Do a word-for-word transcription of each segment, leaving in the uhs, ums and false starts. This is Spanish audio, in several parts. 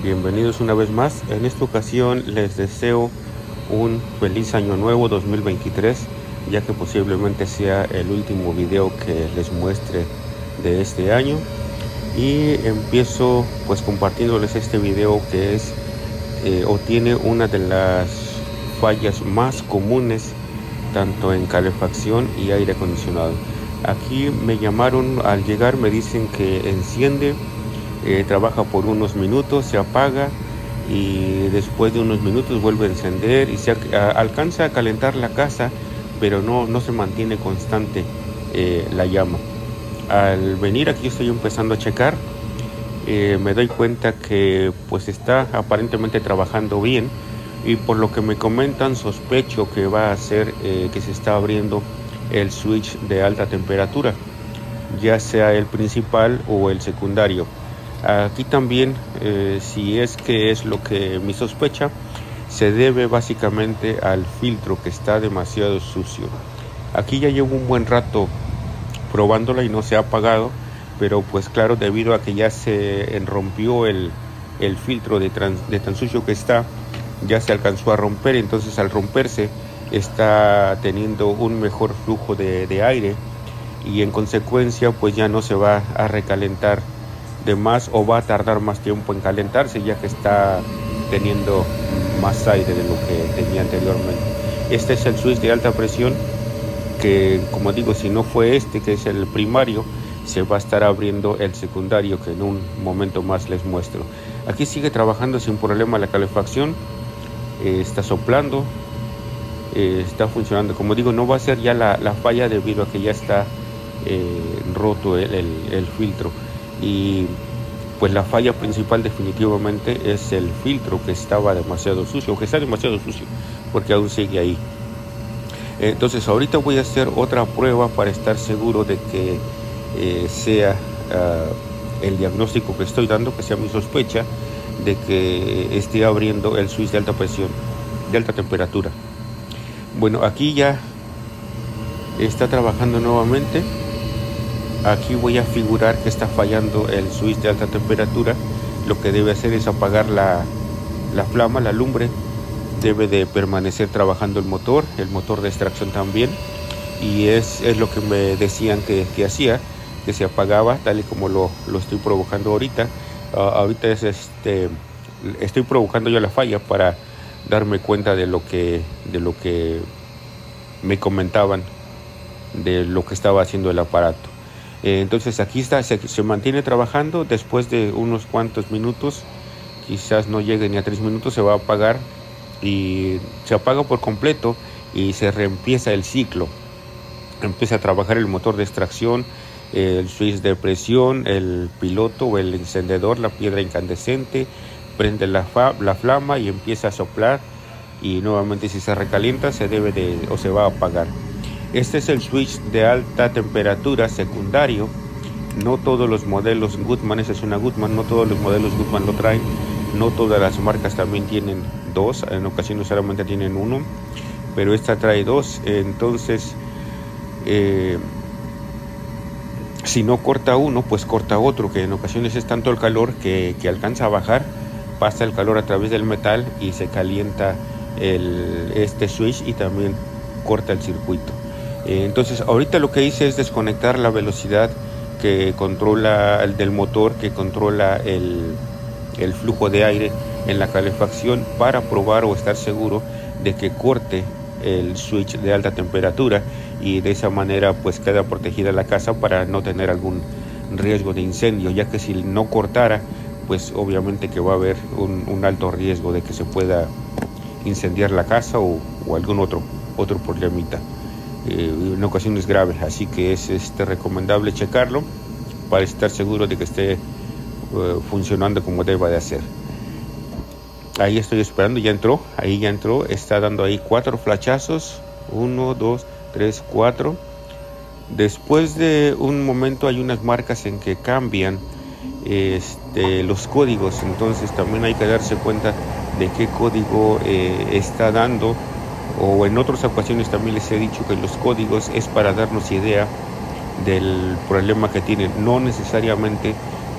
Bienvenidos una vez más. En esta ocasión les deseo un feliz año nuevo dos mil veintitrés, ya que posiblemente sea el último video que les muestre de este año. Y empiezo pues compartiéndoles este video que es eh, o tiene una de las fallas más comunes tanto en calefacción y aire acondicionado. Aquí me llamaron al llegar, me dicen que enciende, eh, trabaja por unos minutos, se apaga y después de unos minutos vuelve a encender y se a, alcanza a calentar la casa, pero no, no se mantiene constante eh, la llama. Al venir aquí estoy empezando a checar, eh, me doy cuenta que pues está aparentemente trabajando bien, y por lo que me comentan sospecho que va a ser eh, que se está abriendo el switch de alta temperatura, ya sea el principal o el secundario. Aquí también, eh, si es que es lo que mi sospecha, se debe básicamente al filtro que está demasiado sucio. Aquí ya llevo un buen rato probándola y no se ha apagado, pero pues claro, debido a que ya se rompió el, el filtro de, trans, de tan sucio que está, ya se alcanzó a romper. Entonces al romperse está teniendo un mejor flujo de, de aire y en consecuencia pues ya no se va a recalentar de más o va a tardar más tiempo en calentarse, ya que está teniendo más aire de lo que tenía anteriormente. Este es el switch de alta presión que, como digo, si no fue este que es el primario, se va a estar abriendo el secundario, que en un momento más les muestro. Aquí sigue trabajando sin problema la calefacción, eh, está soplando, eh, está funcionando. Como digo, no va a ser ya la, la falla debido a que ya está eh, roto el, el, el filtro. Y pues la falla principal definitivamente es el filtro, que estaba demasiado sucio, que está demasiado sucio, porque aún sigue ahí. Entonces ahorita voy a hacer otra prueba para estar seguro de que eh, sea uh, el diagnóstico que estoy dando, que sea mi sospecha de que esté abriendo el switch de alta presión, de alta temperatura. Bueno, aquí ya está trabajando nuevamente. Aquí voy a figurar que está fallando el switch de alta temperatura. Lo que debe hacer es apagar la, la flama, la lumbre. Debe de permanecer trabajando el motor, el motor de extracción también. Y es, es lo que me decían que, que hacía, que se apagaba, tal y como lo, lo estoy provocando ahorita. Uh, ahorita es este, estoy provocando yo la falla para darme cuenta de lo que, de lo que me comentaban, de lo que estaba haciendo el aparato. Entonces aquí está, se, se mantiene trabajando. Después de unos cuantos minutos, quizás no llegue ni a tres minutos, se va a apagar y se apaga por completo y se reempieza el ciclo. Empieza a trabajar el motor de extracción, el switch de presión, el piloto o el encendedor, la piedra incandescente, prende la, fa, la flama y empieza a soplar, y nuevamente si se recalienta se debe de o se va a apagar. Este es el switch de alta temperatura secundario. No todos los modelos Goodman, esa es una Goodman, no todos los modelos Goodman lo traen. No todas las marcas también tienen dos, en ocasiones solamente tienen uno, pero esta trae dos. Entonces, eh, si no corta uno, pues corta otro, que en ocasiones es tanto el calor que, que alcanza a bajar, pasa el calor a través del metal y se calienta el, este switch y también corta el circuito. Entonces ahorita lo que hice es desconectar la velocidad que controla el del motor, que controla el, el flujo de aire en la calefacción, para probar o estar seguro de que corte el switch de alta temperatura, y de esa manera pues queda protegida la casa para no tener algún riesgo de incendio, ya que si no cortara pues obviamente que va a haber un, un alto riesgo de que se pueda incendiar la casa o, o algún otro, otro problemita. Eh, en ocasiones graves, así que es este, recomendable checarlo para estar seguro de que esté uh, funcionando como deba de hacer. Ahí estoy esperando, ya entró, ahí ya entró, está dando ahí cuatro flashazos, uno, dos, tres, cuatro. Después de un momento hay unas marcas en que cambian este, los códigos, entonces también hay que darse cuenta de qué código eh, está dando. O en otras ocasiones también les he dicho que los códigos es para darnos idea del problema que tienen, no necesariamente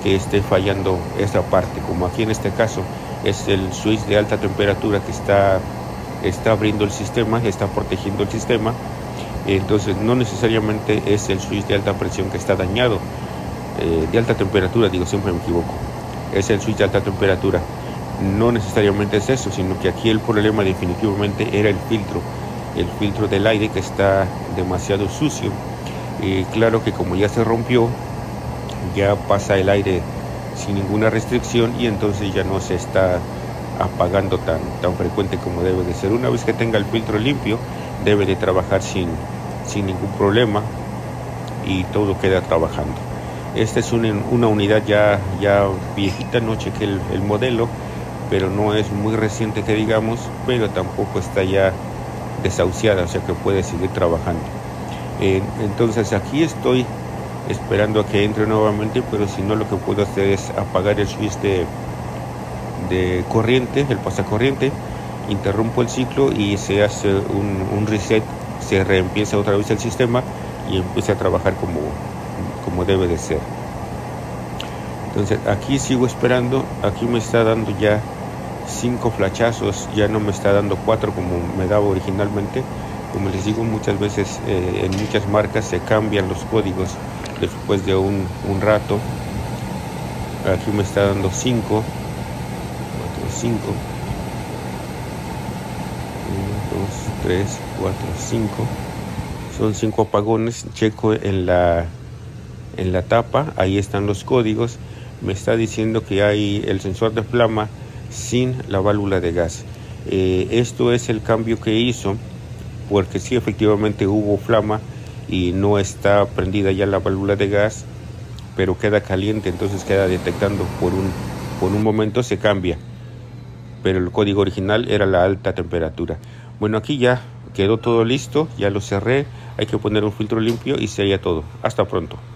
que esté fallando esta parte, como aquí en este caso es el switch de alta temperatura que está, está abriendo el sistema, está protegiendo el sistema. Entonces no necesariamente es el switch de alta presión que está dañado, eh, de alta temperatura, digo, siempre me equivoco, es el switch de alta temperatura. No necesariamente es eso, sino que aquí el problema definitivamente era el filtro, el filtro del aire, que está demasiado sucio. Y claro que como ya se rompió, ya pasa el aire sin ninguna restricción y entonces ya no se está apagando tan, tan frecuente como debe de ser. Una vez que tenga el filtro limpio, debe de trabajar sin, sin ningún problema y todo queda trabajando. Esta es una, una unidad ya, ya viejita, no chequé el, el modelo, pero no es muy reciente que digamos, pero tampoco está ya desahuciada, o sea que puede seguir trabajando. Eh, entonces aquí estoy esperando a que entre nuevamente, pero si no, lo que puedo hacer es apagar el switch de, de corriente, el pasacorriente, interrumpo el ciclo y se hace un, un reset, se reempieza otra vez el sistema y empieza a trabajar como, como debe de ser. Entonces aquí sigo esperando, aquí me está dando ya cinco flachazos, ya no me está dando cuatro como me daba originalmente. Como les digo, muchas veces eh, en muchas marcas se cambian los códigos después de un, un rato. Aquí me está dando cinco, cinco, uno, dos, tres, cuatro, cinco. Son cinco apagones. Checo en la, en la tapa, ahí están los códigos. Me está diciendo que hay el sensor de flama sin la válvula de gas. Eh, esto es el cambio que hizo, porque sí, efectivamente hubo flama y no está prendida ya la válvula de gas, pero queda caliente, entonces queda detectando por un, por un momento, se cambia, pero el código original era la alta temperatura. Bueno, aquí ya quedó todo listo, ya lo cerré, hay que poner un filtro limpio y sería todo. Hasta pronto.